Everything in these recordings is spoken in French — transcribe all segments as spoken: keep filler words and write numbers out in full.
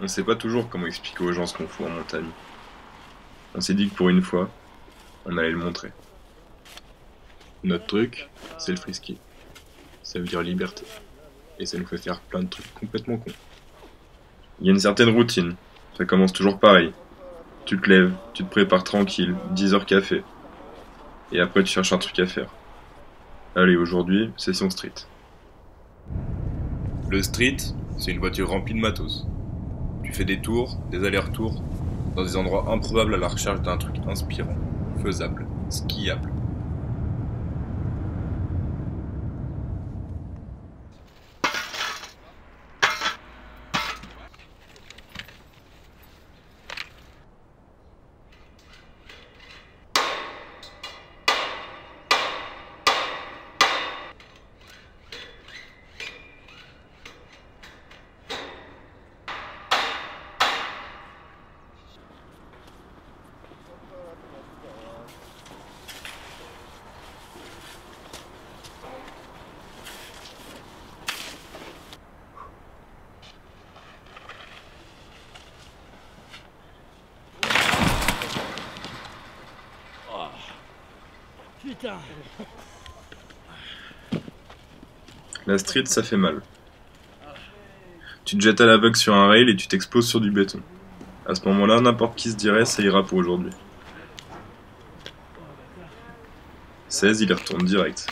On sait pas toujours comment expliquer aux gens ce qu'on fout en montagne. On s'est dit que pour une fois, on allait le montrer. Notre truc, c'est le frisky. Ça veut dire liberté. Et ça nous fait faire plein de trucs complètement cons. Il y a une certaine routine. Ça commence toujours pareil. Tu te lèves, tu te prépares tranquille, dix heures café. Et après tu cherches un truc à faire. Allez, aujourd'hui, session street. Le street, c'est une voiture remplie de matos. Tu fais des tours, des allers-retours, dans des endroits improbables à la recherche d'un truc inspirant, faisable, skiable. Putain. La street, ça fait mal. Tu te jettes à l'aveugle sur un rail et tu t'exploses sur du béton. À ce moment-là, n'importe qui se dirait ça ira pour aujourd'hui. seize, il y retourne direct.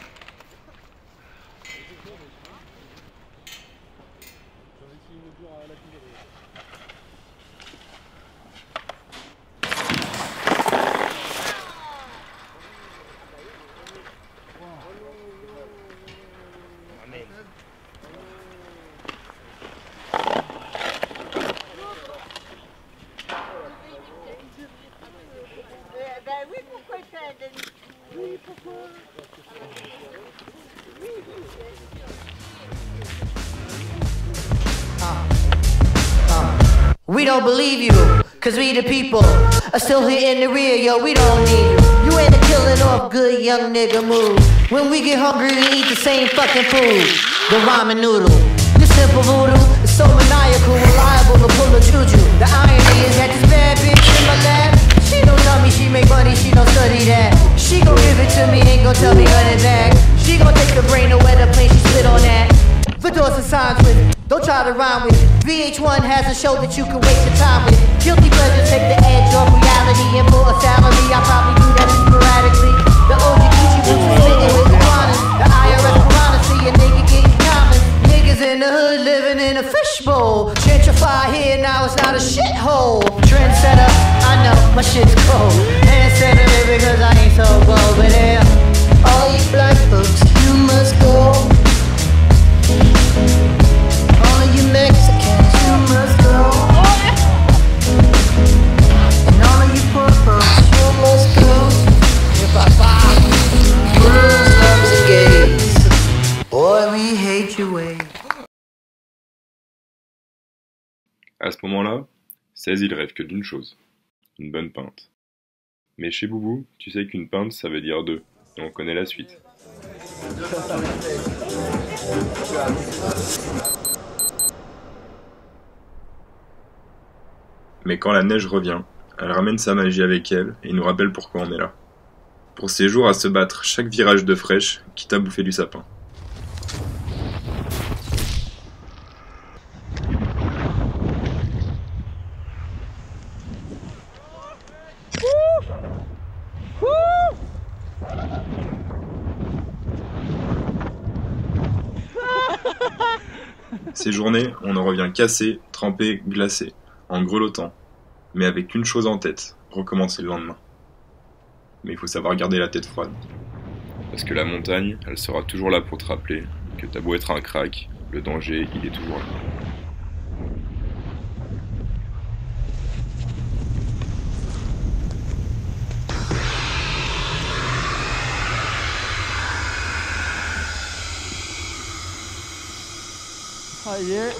Ben oui, pourquoi ça donne... Oui, pourquoi? We don't believe you, cause we the people are still here in the rear, yo, we don't need you. You ain't a killing off good young nigga move. When we get hungry, we eat the same fucking food. The ramen noodle. Your simple voodoo is so maniacal, reliable to pull a juju. The irony is that this bad bitch in my lap, she don't tell me she make money, she don't study that. She gon' give it to me, ain't gon' tell me run it back. She gon' take the brain away the plane, she spit on that. The doors and signs with it, don't try to rhyme with it. V H one has a show that you can waste your time with. Guilty pleasures take the edge off reality, and for a salary, I probably do that sporadically. The O G Gucci boots are sitting with iguanas. The I R S piranha see a nigga getting common. Niggas in the hood living in a fishbowl. Gentrify here, now it's not a shithole. Trendsetter, I know, my shit's cold. Handsetter, because I ain't so bold. But yeah, all you black folks, you must go. All you Mexicans, you must go. And all you poor folks, you must go. Muslims and gays, boy, we hate your ways. À ce moment-là, seize, il rêve que d'une chose, une bonne pinte. Mais chez Boubou, tu sais qu'une pinte, ça veut dire deux, et on connaît la suite. Mais quand la neige revient, elle ramène sa magie avec elle et nous rappelle pourquoi on est là. Pour ces jours à se battre chaque virage de fraîche, quitte à bouffer du sapin. Ces journées, on en revient cassé, trempé, glacé, en grelottant, mais avec une chose en tête, recommencer le lendemain. Mais il faut savoir garder la tête froide. Parce que la montagne, elle sera toujours là pour te rappeler que t'as beau être un crack, le danger, il est toujours là. Oh yeah.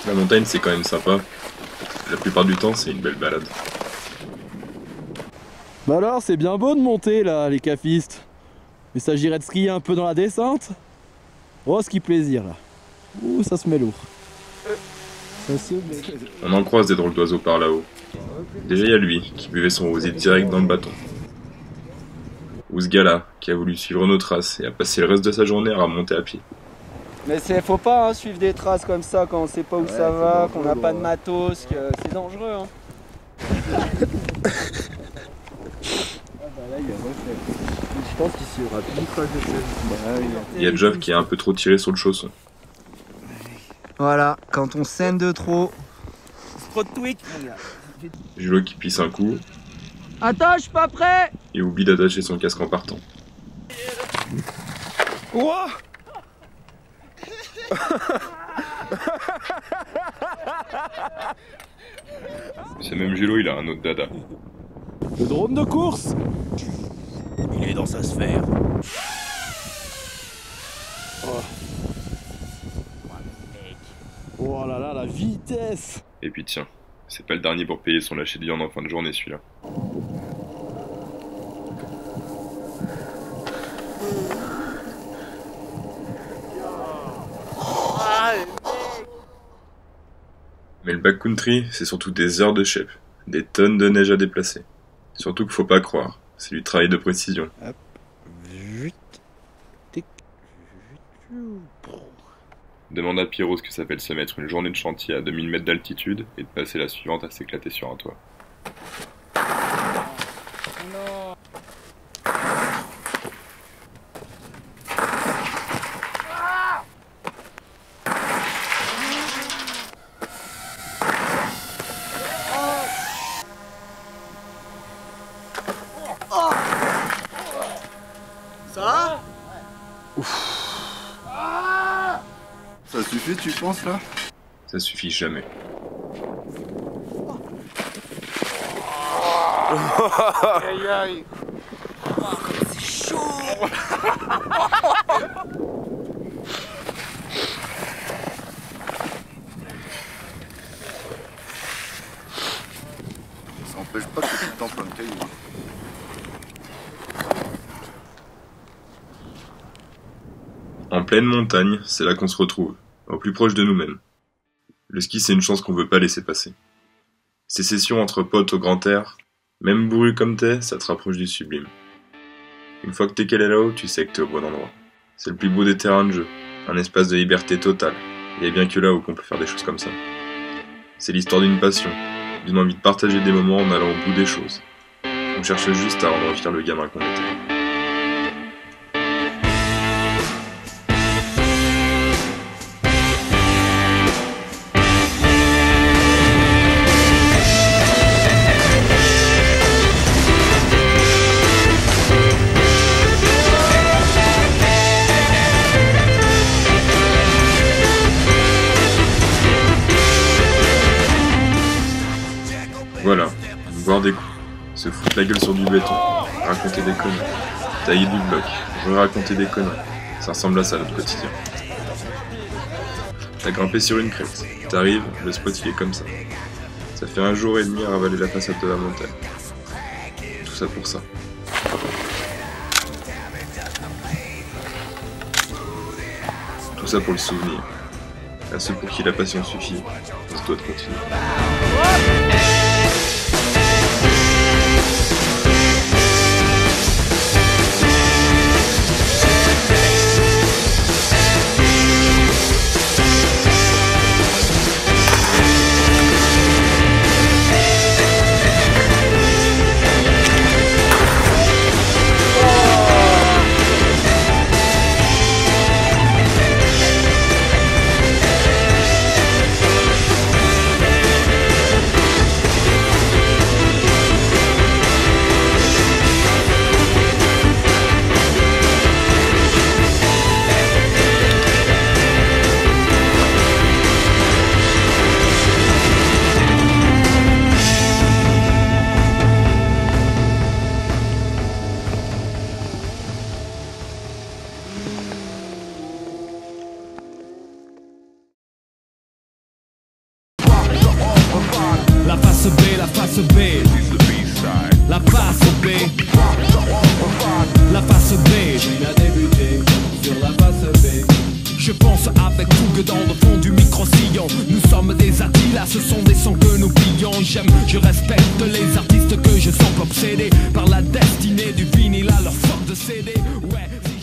La montagne c'est quand même sympa. La plupart du temps c'est une belle balade. Bah alors, c'est bien beau de monter là, les cafistes. Mais s'agirait de skier un peu dans la descente. Oh, ski plaisir là. Ouh, ça se met lourd. Ça se met... On en croise des drôles d'oiseaux par là-haut. Déjà il y a lui, qui buvait son rosé direct dans le bâton. Ou ce gars-là, qui a voulu suivre nos traces et a passé le reste de sa journée à remonter à pied. Mais c'est faut pas hein, suivre des traces comme ça quand on sait pas où ouais, ça va, qu'on n'a pas de matos, que c'est dangereux. Hein. Ah bah là il y a refait. Je pense qu'ici il y aura plus de traces de sel. Bah, il y a Geoff qui a un peu trop tiré sur le chausson. Voilà, quand on saigne de trop. C'est trop de tweak. Julo qui pisse un coup. Attends, je suis pas prêt. Et oublie d'attacher son casque en partant. Ouah. C'est même Julo, il a un autre dada. Le drone de course. Il est dans sa sphère. Oh. Oh là là, la vitesse. Et puis tiens, c'est pas le dernier pour payer son lâcher de viande en fin de journée celui-là. Mais le backcountry, c'est surtout des heures de shape, des tonnes de neige à déplacer. Surtout qu'il faut pas croire, c'est du travail de précision. Hop. Demande à Pierrot ce que ça s'appelle se mettre une journée de chantier à deux mille mètres d'altitude et de passer la suivante à s'éclater sur un toit. Ça Ouf. Ça suffit, tu penses là? Ça suffit jamais. Aïe aïe. Oh, c'est chaud. Ça empêche pas que tout le temps plein de cailloux. En pleine montagne, c'est là qu'on se retrouve, au plus proche de nous-mêmes. Le ski, c'est une chance qu'on veut pas laisser passer. Ces sessions entre potes au grand air, même bourru comme t'es, ça te rapproche du sublime. Une fois que t'es calé là-haut, tu sais que t'es au bon endroit. C'est le plus beau des terrains de jeu, un espace de liberté totale. Il y a bien que là-haut qu'on peut faire des choses comme ça. C'est l'histoire d'une passion, d'une envie de partager des moments en allant au bout des choses. On cherche juste à rendre fier le gamin qu'on était. Voilà, boire des coups, se foutre la gueule sur du béton, raconter des conneries, tailler du bloc, re-raconter des conneries, ça ressemble à ça notre quotidien. T'as grimpé sur une crête, t'arrives, le spot il est comme ça. Ça fait un jour et demi à ravaler la façade de la montagne. Tout ça pour ça. Tout ça pour le souvenir. À ceux pour qui la passion suffit, on se doit de continuer. La face B, la face B, la face B, la face B. Il a débuté sur la face B. Je pense avec fougue dans le fond du micro-sillon. Nous sommes des Attilas, ce sont des sons que nous plions. J'aime, je respecte les artistes que je sens obsédés par la destinée du vinyle à leur force de C D. Ouais.